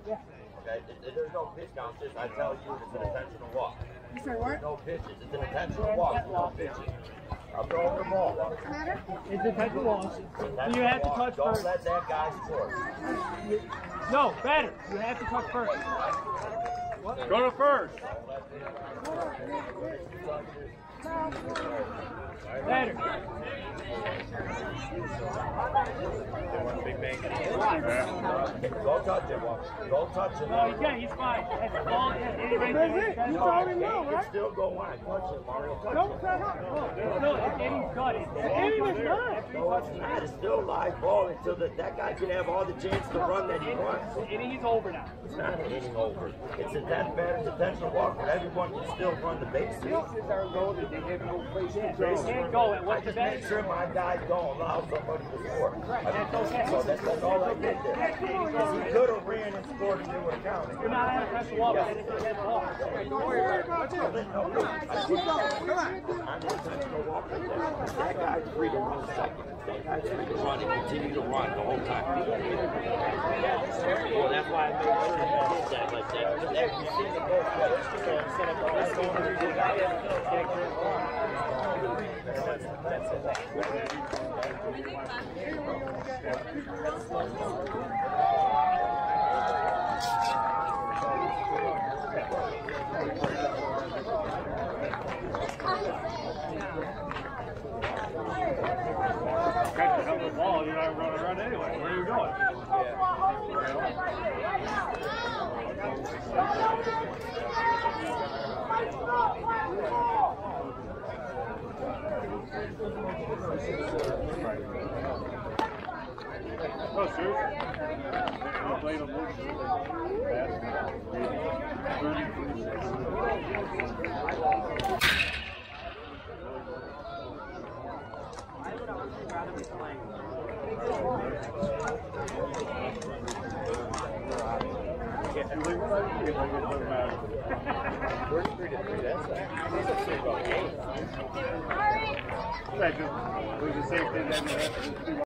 Okay, there's no pitch count. Just I tell you, it's an intentional walk. You say what? No pitches. It's an intentional walk. No pitches. I'm throwing the ball. What's the matter? It's a intentional walk. You have to touch Don't first. let that guy score. No, better. You have to touch first. Go to first. Better. Don't touch him. Don't touch him. No, he can't. He's fine. That's the ball. That's it. You already know, You right? can still go wide. Touch him, Mario. Touch Don't him. set up. No, it's Eddie's gut. Eddie was done. No, it's not. It's still live ball until that guy can have all the chance to run that he wants. Eddie's over now. It's not hitting over. It's a that bad intentional walk, but everyone can still run the bases. Bases are loaded. They have no place to They can't go. And I what's the just make best? sure my guys don't allow somebody to score. That's okay. So that's all I did there. Because he could have ran and scored and it would have counted. You're not having to press the wall, but it's a dead ball. Don't worry about that. Keep going. Come on. I'm the intentional walk right there. That guy's free to run second. That guy's free to run and continue to run the whole time. Well, that's why I made sure he did that like that. Because you see the both ways. So instead of that's the only reason I have to take care of that's it. Catch the hell of the ball, you're not running around anyway. Where are you going? Oh, seriously? You played a motion. It was the same thing that